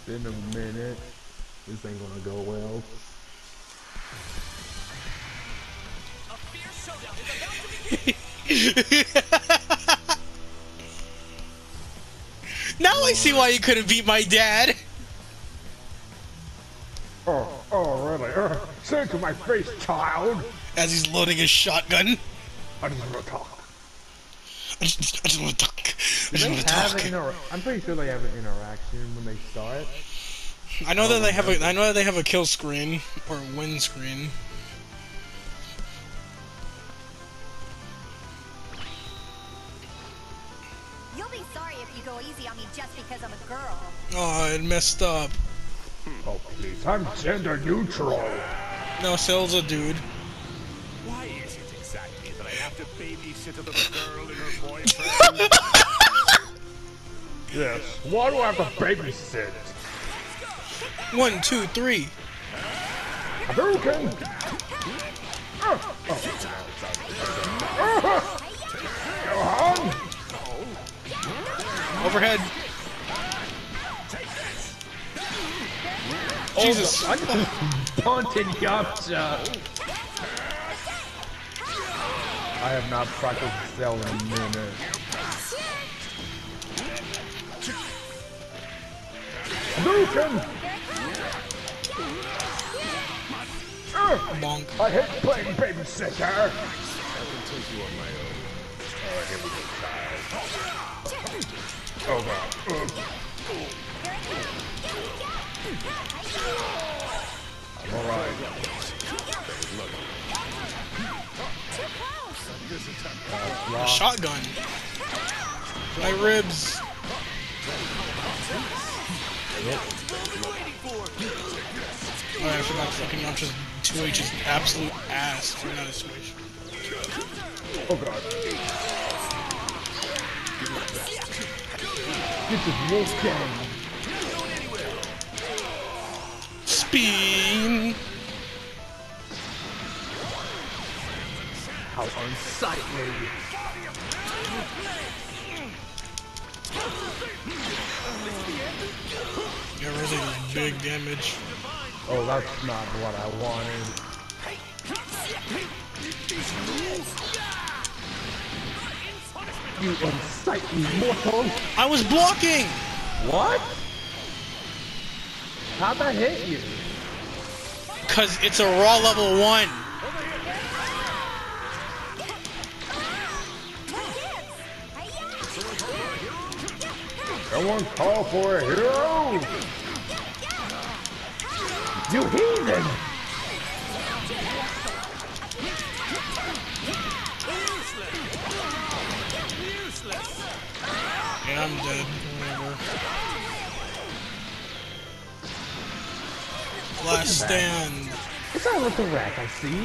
been a minute. This ain't gonna go well. A fierce showdown is about to begin. Now I see why you couldn't beat my dad. Oh, really? Say it to my face, child. As he's loading his shotgun. I just want to talk. I just want to talk. I'm pretty sure they have an interaction when they start. I know that they have a kill screen or a win screen. You'll be sorry if you go easy on me just because I'm a girl. Oh, it messed up. Oh, please. I'm gender neutral. No, Cell's a dude. Why is it exactly that I have to babysit a little girl and her boyfriend? Yes. Why do I have to babysit? 1, 2, 3. Hadouken! Go on! Overhead. Jesus. I just punted Yamcha. I have not practiced Cell in a minute. Hadouken! Bonk. I hate playing babysitter! I can take you on my own. Alright, here we go, child. Oh god. Alright. A shotgun. My ribs. Oh, I forgot fucking Yamcha's 2H is absolute ass. You're not a switch. Oh god. This is Wolfgang. Spin. How unsightly. Yeah, really does big damage. Oh, that's not what I wanted. You unsightly mortal! I was blocking! What? How'd that hit you? Cause it's a raw level 1. Someone call for a hero! You heathen! Yeah, I'm dead. Whatever. Last stand. What's that little rat I see?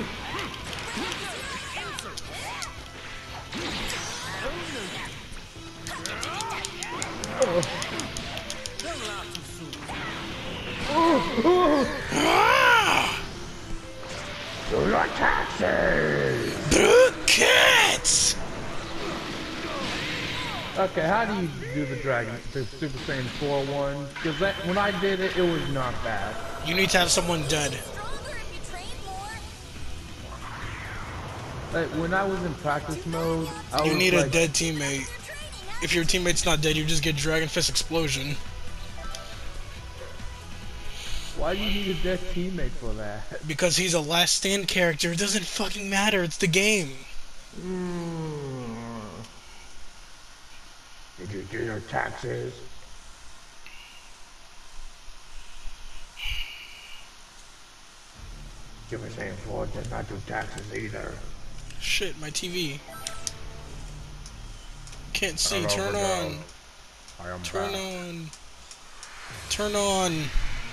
Do your taxes! Cats! Okay, how do you do the dragon, the Super Saiyan 4-1? Because when I did it, it was not bad. You need to have someone dead. Like, when I was in practice mode, I You was need like, a dead teammate. If your teammate's not dead, you just get Dragon Fist Explosion. why do you need a dead teammate for that? Because he's a last stand character. It doesn't fucking matter. It's the game. Did you do your taxes? Super Saiyan 4 did not do taxes either. Shit, my TV. Can't see. Hello, Turn Miguel. on. I am Turn back. on. Turn on.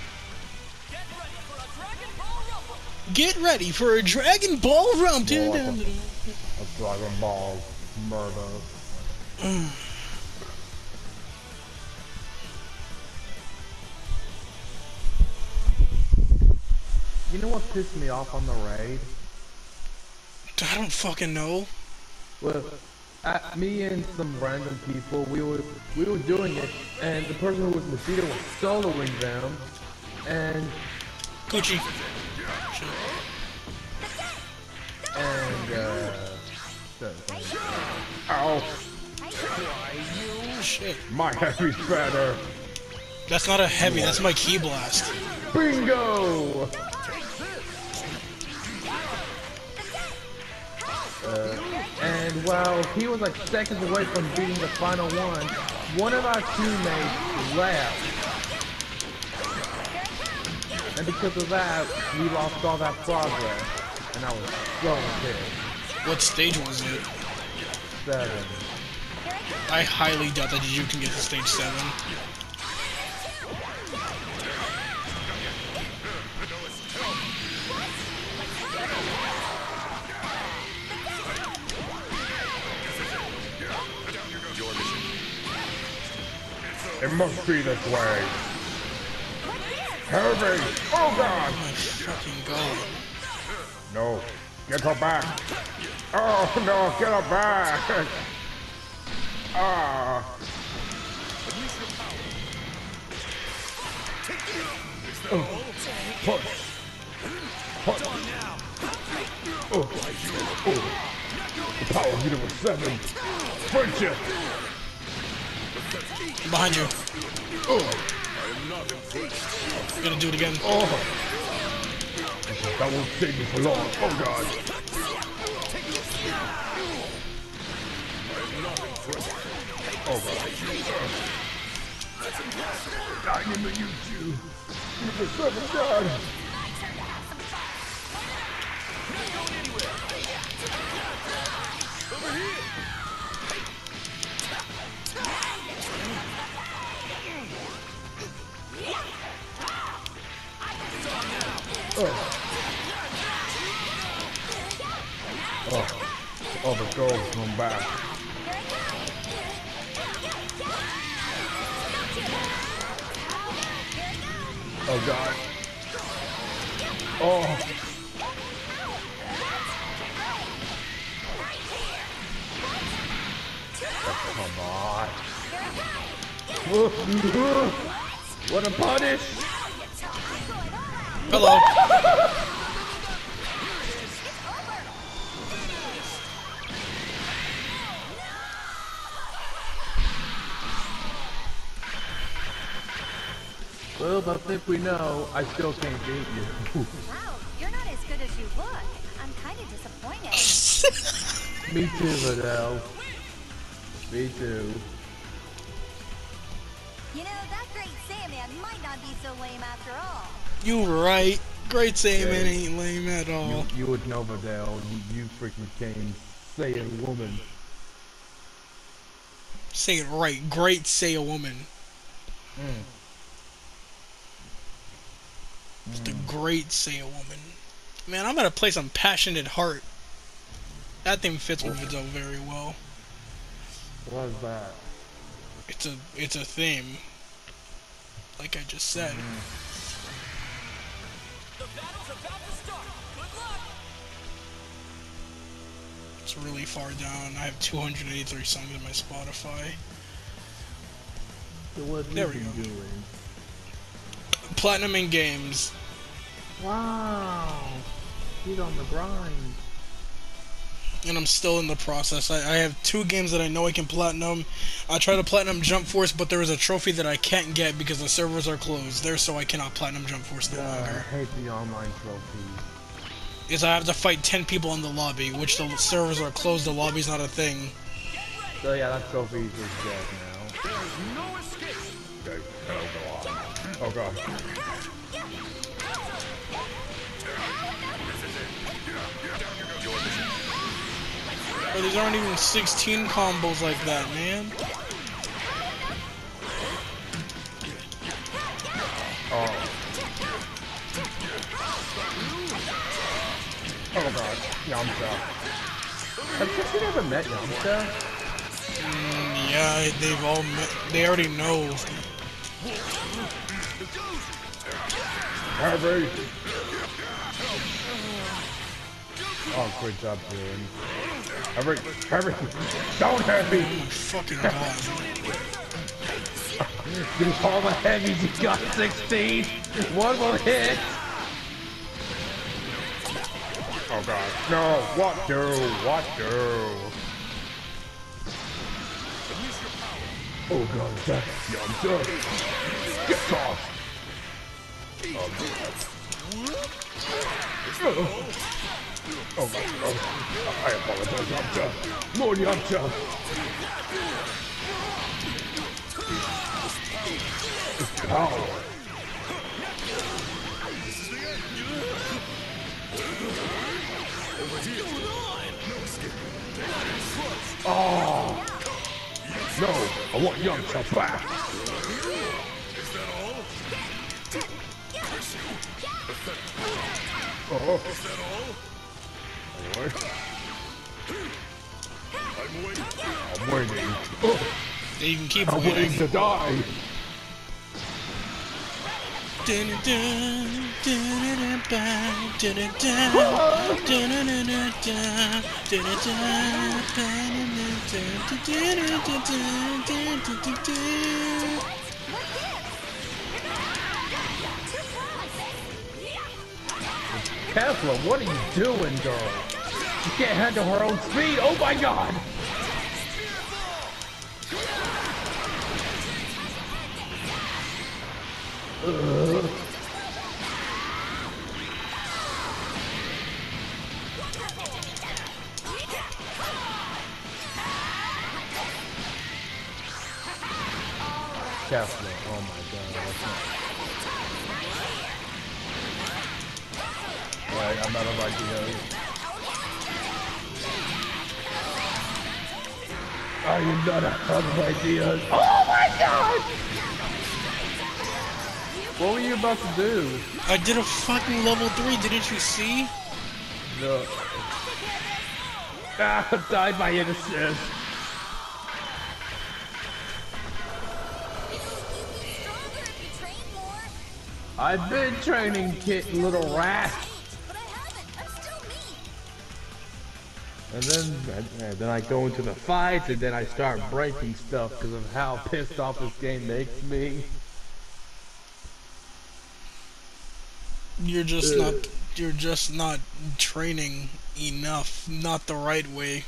Get ready for a Dragon Ball Rumble. More like a Dragon Ball murder. You know what pissed me off on the raid? I don't fucking know. Well, Me and some random people, we were doing it, and the person who was defeated was soloing them, and Gucci. Ow! Shit. My heavy's better. That's not a heavy, that's my key blast. Bingo! And while he was like seconds away from beating the final one of our teammates left. And because of that, we lost all that progress. And I was so pissed. What stage was it? 7. I highly doubt that you can get to stage 7. It must be this way. Heavy! Oh god! Oh my fucking god. No. Get her back. Oh no, get her back! Ah. Oh. Push. Push. Oh. Oh. The power of Universe 7. Friendship. Behind you. Oh. You gotta do it again. Oh. That won't save me for long. Oh god. Oh god. Dynamite you two. You're the 7 god. Oh, the girl's come back. Oh god. Oh. Oh, come on. What a punish! Hello. Well, I think we know I still can't beat you. Wow, you're not as good as you look. I'm kind of disappointed. Me too, Liddell. Me too. You know, that great Saiyaman might not be so lame after all. You right. Great Saiyaman ain't lame at all. You would know, Liddell. You freaking came Saiyan woman. Say it right. Great Saiyan woman. The great Saiyan woman. Man, I'm gonna play some Passionate Heart. That thing fits with Videl very well. What is that? It's a theme. Like I just said. The battle's about to start. Good luck. It's really far down. I have 283 songs in my Spotify. So what There have we you been go. doing? Platinum in games. Wow. He's on the grind. And I'm still in the process. I have 2 games that I know I can platinum. I tried to platinum Jump Force, but there is a trophy that I can't get because the servers are closed. There, so I cannot platinum Jump Force no I longer. hate the online trophies. Is I have to fight 10 people in the lobby, which the servers are closed. The lobby's not a thing. So yeah, that trophy is dead now. There's no escape. Okay, that'll go on. Oh god. Bro, these aren't even 16 combos like that, man. Oh. Oh god. Yamcha. Have you ever met Yamcha? Yeah, they've all they already know. Heavy. Oh, great job, dude. Hurry, hurry. Don't hurt me. Oh my fucking god. Give all the heavies, you got 16. One will hit. Oh god. No, what do? What do? Oh god, that's Yamcha. Get off. Oh my god. I apologize, Yamcha. More Yamcha. Power. Oh no! I want Yamcha back. Oh. Alright. I'm waiting. Oh. You can keep I'm waiting to die. Kefla, what are you doing, girl? You can't handle her own speed. Oh my god! Kefla, oh my god, that's not... Right, I'm out of ideas. I am not out of ideas. Oh my god! What were you about to do? I did a fucking level 3, didn't you see? No. Ah, died by innocence. I've been training, kid, little rat. But I haven't. I'm still me. And then I go into the fights, and then I start breaking stuff because of how pissed off this game makes me. You're just not training enough, not the right way.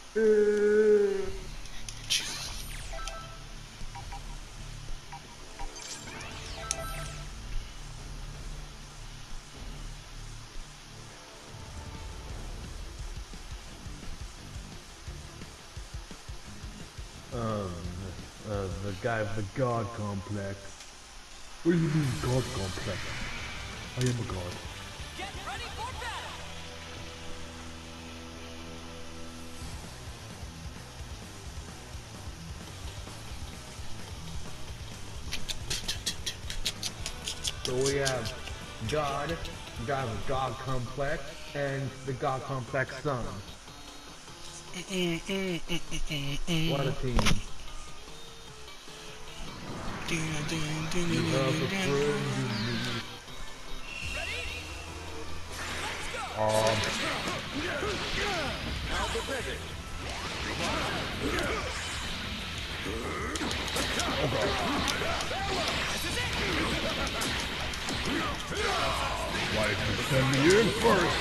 The guy of the God complex. What do you mean God complex? I am a god. Get ready for battle! So we have God, guy with God complex, and the God complex son. What a team. You have a friend you need. Oh god. Why did you send me in first?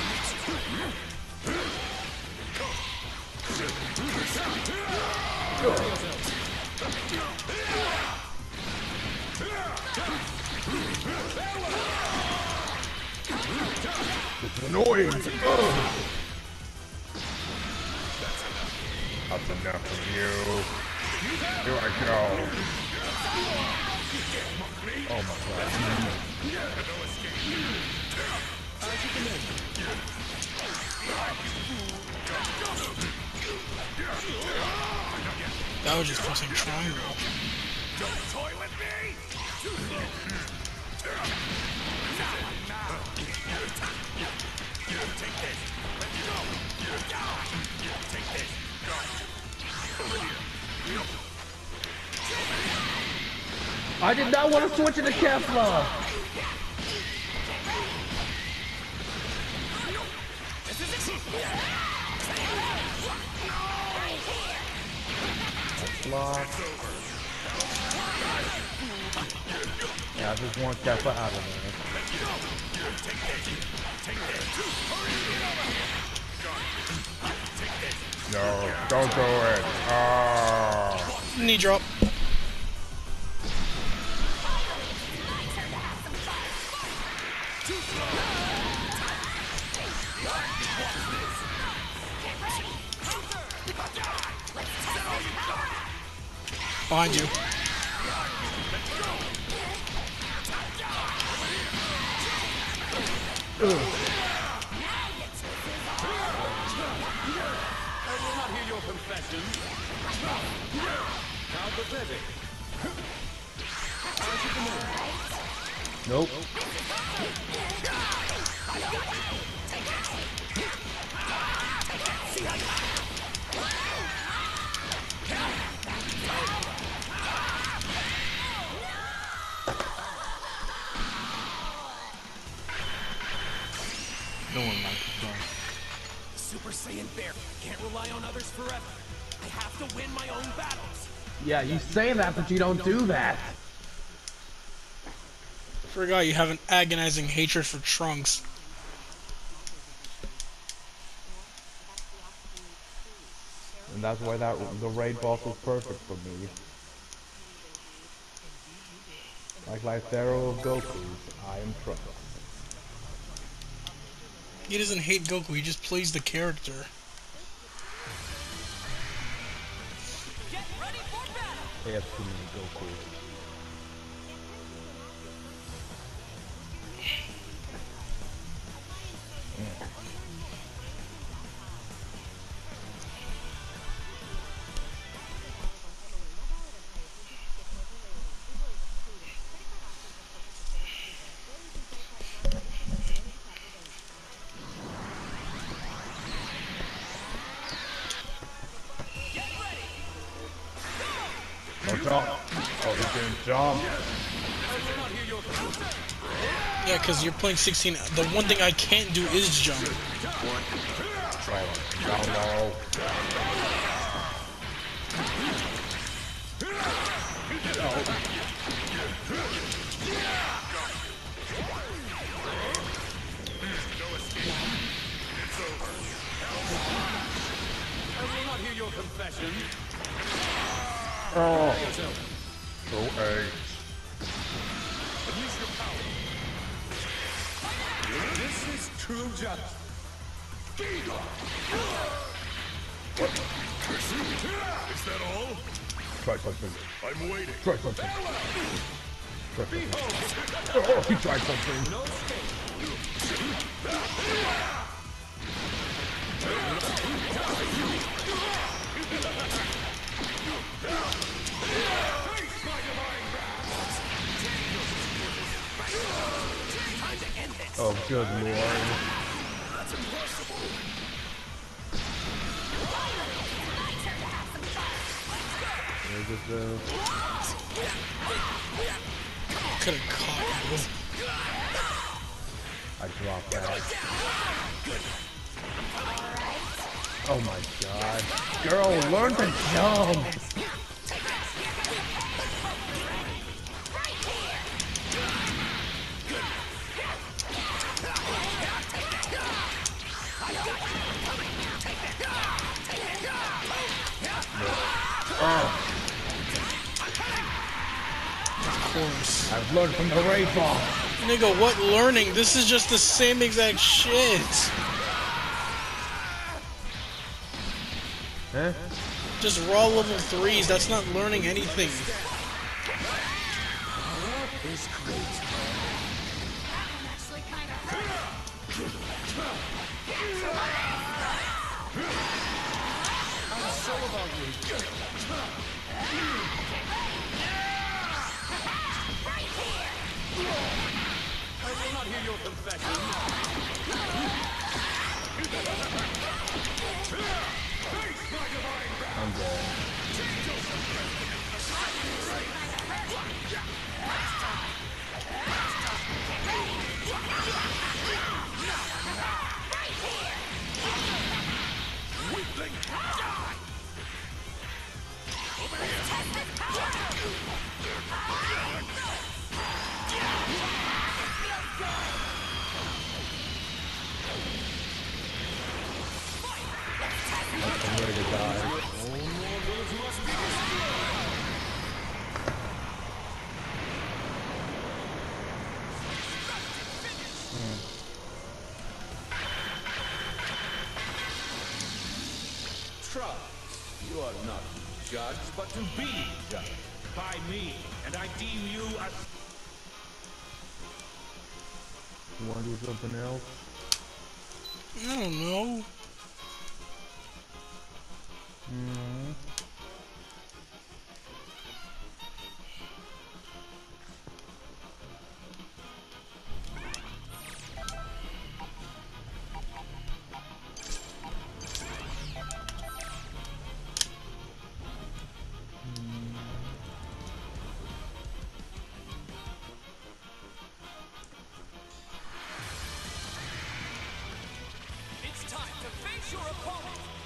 It's annoying. That's enough of you. Here I go. Oh my god. That was just pressing triangle. Don't toy with me! Take this. Let's go. Take this. Go. I did not want to switch into Kefla. Block. Yeah, I just want that foot out of there. No, don't do it. Oh. Knee drop. Behind you. Nope. No one might go. Super Saiyan Bear can't rely on others forever. I have to win my own battles. Yeah, you say that, but you don't do that. Forgot you have an agonizing hatred for Trunks. And that's why the raid boss is perfect for me. Like Pharaoh of Goku's, I am Trunks. He doesn't hate Goku, he just plays the character. Get ready for battle. They have too many Goku. Jump. Oh, he didn't jump. Yeah, because you're playing 16. The one thing I can't do is jump. Right. Down low. Oh. So eggs. This is true justice. What? Is that all? Try something. I'm waiting. Try something. Try something. Oh, he tried something. Oh, good lord. There's it though. Could have caught you. I dropped that. Oh my god. Girl, learn to jump! Of course. I've learned from the raid boss. Nigga, what learning? This is just the same exact shit. Huh? Just raw level 3s. That's not learning anything. I'm dead. Trust. You are not judged, but to be judged by me, and I deem you as... You wanna do something else? I don't know. It's time to face your opponent.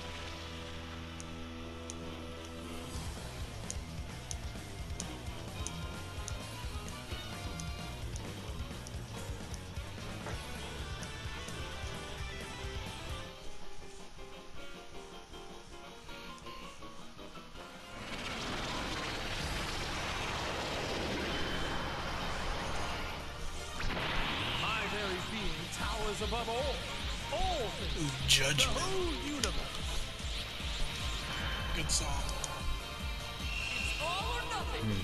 My very being towers above all things. Judgment. Whole universe. Good song. It's all or nothing.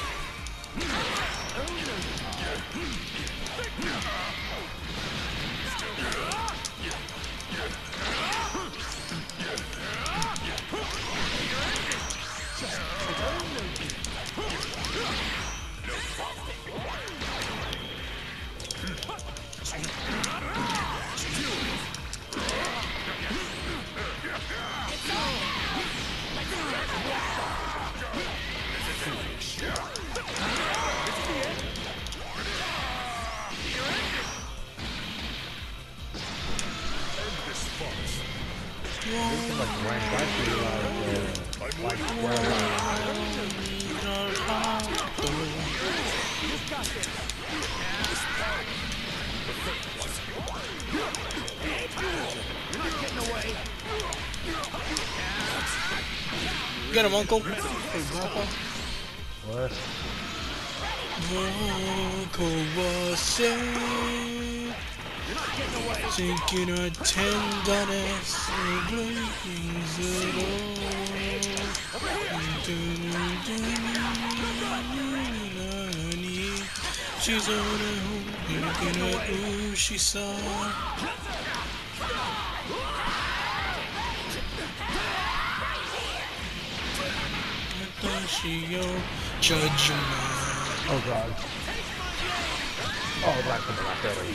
This is like ranked like Get him, Uncle. Hey, Grandpa. what? Thinking of tenderness and breakings at all. She's on her home, thinking of who she saw. She your judgment. Oh god. Oh, that's the black arrow.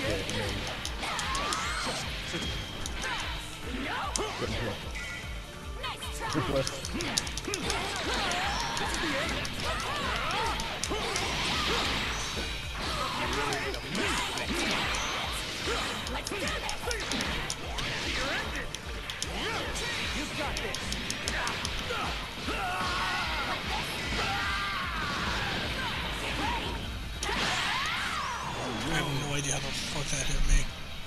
Good play. You've got this. I have no idea how the fuck that hit me.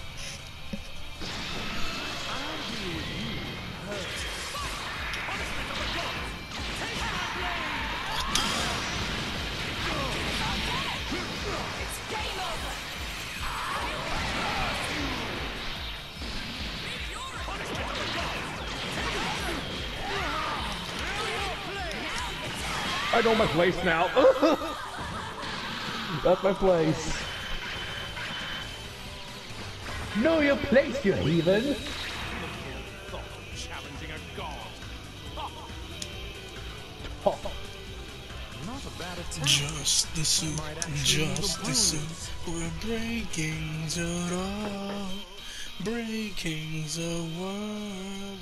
I know my place now. That's my place. Know your place, you heathen. Challenging a god. Not a bad attempt. Just the suit, just the suit. We're breaking the law, breaking the world,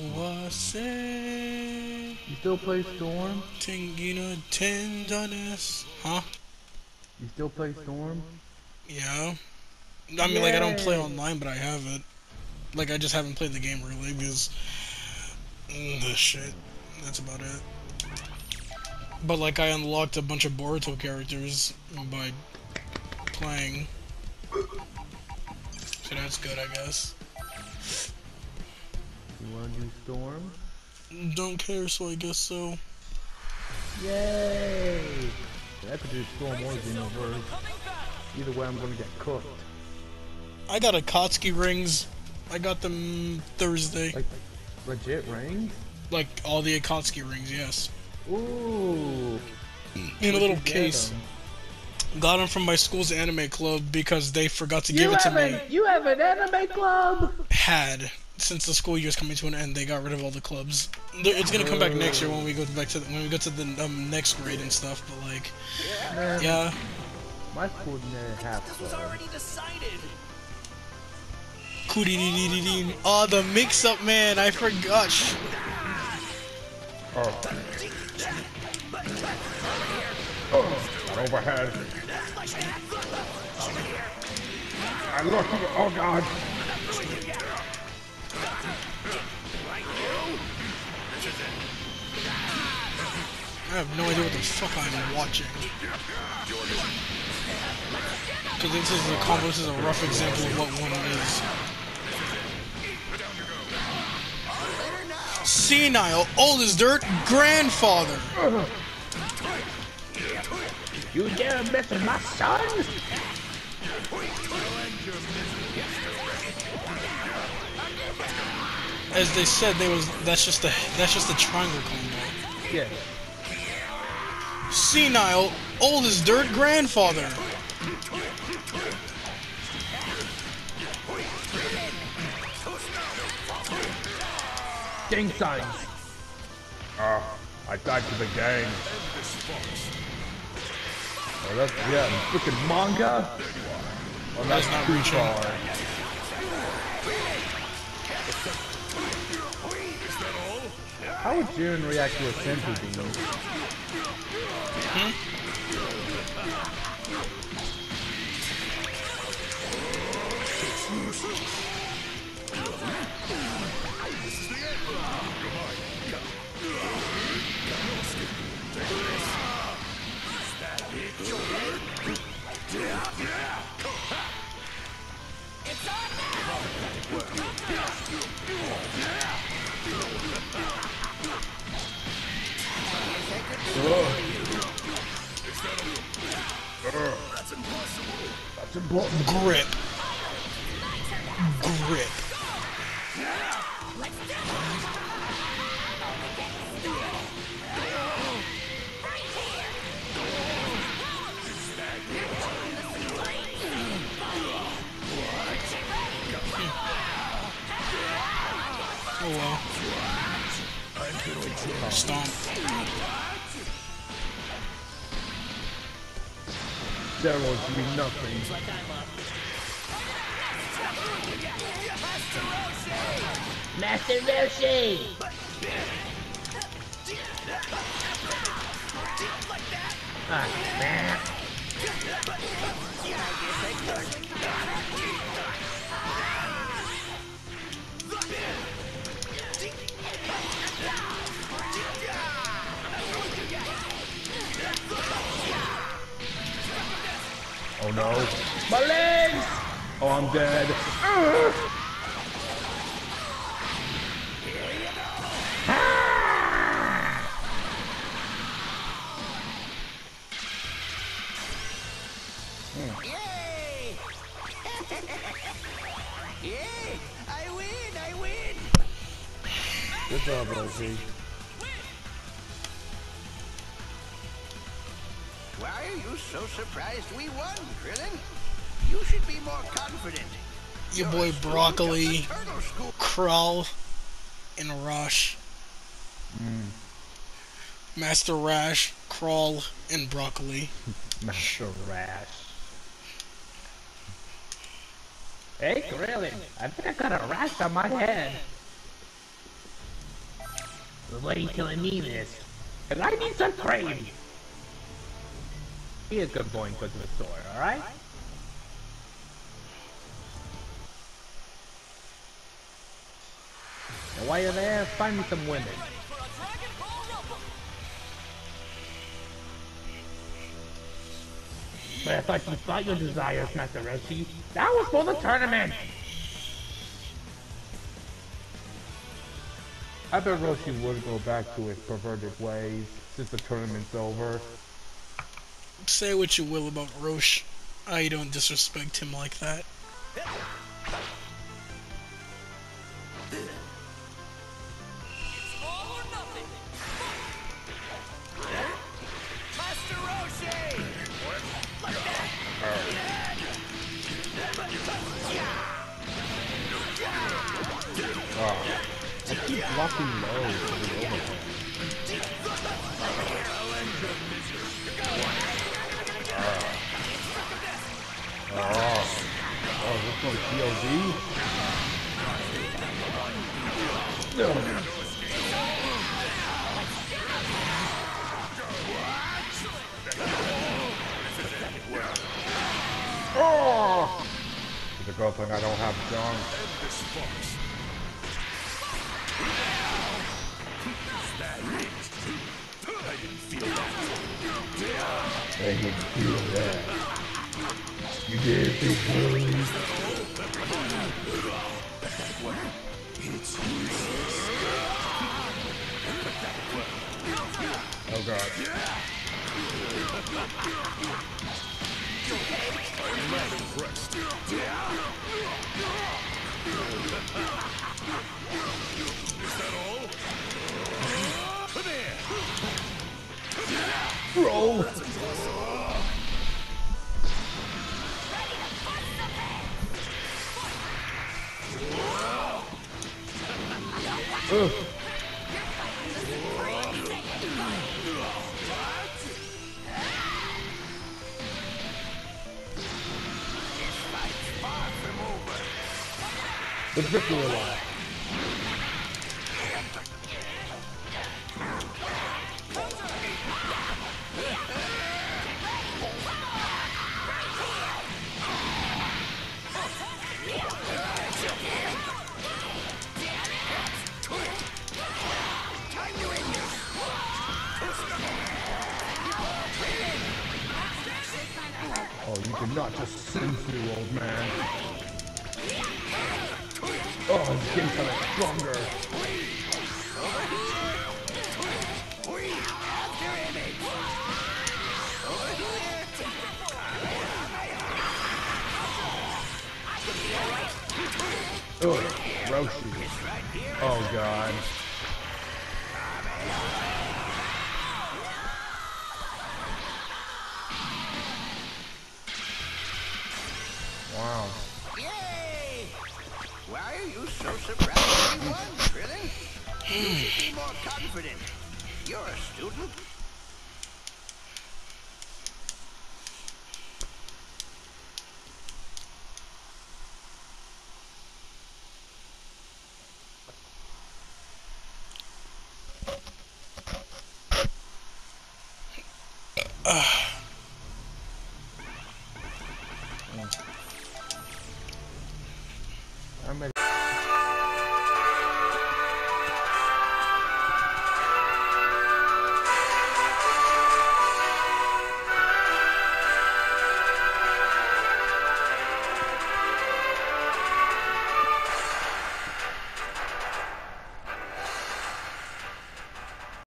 coercing. You still play Storm? Thinking of tenderness. Huh? You still play Storm? Yeah. I mean, like, I don't play online, but I have it. Like, I just haven't played the game really because this shit. That's about it. But like, I unlocked a bunch of Boruto characters by playing, so that's good, I guess. You wanna do Storm? Don't care, so I guess so. Yay! I could do Storm or Xenoverse. Either way, I'm gonna get cooked. I got Akatsuki rings. I got them Thursday. Like, legit rings? Like all the Akatsuki rings, yes. Ooh. In a little Where'd you get case. 'em? Got them from my school's anime club because they forgot to give it to me. You have an anime club? Had. Since the school year's coming to an end, they got rid of all the clubs. It's gonna come back next year when we go back to the next grade and stuff. But like, Man, yeah. my school didn't have This was club. already decided. Kudididididin. Oh, the mix-up, man! I forgot. Not overhead. I look. Oh God. I have no idea what the fuck I'm watching. Because this is a rough example of what one is. Senile, old as dirt, grandfather. You dare mess with my son? As they said, that's just a triangle combo. Yeah. Senile, old as dirt, grandfather. Gang signs. I died to the gang. Oh, that's freaking manga. Well, that's not too reaching. far. How would June react to a senzu bean? That's important. Grip. Grip. Oh well. Stomp. Steroids mean nothing. Master Roshi! Ah, man. Oh no. My legs! Oh, I'm dead. Yay! Yay! I win! I win! Good job, Roshi. Why are you so surprised we won, Krillin? You should be more confident. Your boy Broccoli, Turtle School. Krull, and Rush. Master Rash, Krull, and Broccoli. Master Rash. Hey, Krillin, I think I got a rash on my head. Wait till I need this. Cause I need some cream. Be a good boy and go to the store, alright? And while you're there, find me some women. But I thought you fought your desires, Master Roshi. That was for the tournament! I bet Roshi would go back to his perverted ways since the tournament's over. Say what you will about Roche. I don't disrespect him like that. All or Oh, I keep blocking low for the overhead. Oh, this one's POV? No. Oh! It's a good thing I don't have junk. I didn't feel that. You did, big boy. Oh god. Roll. The victory line. Oh, you cannot just sin through, old man. Oh, he's getting kind of stronger. Oh, Roshi. Oh, God. Wow. Yay! Why are you so surprised we won, Krillin? You should be more confident. You're a student.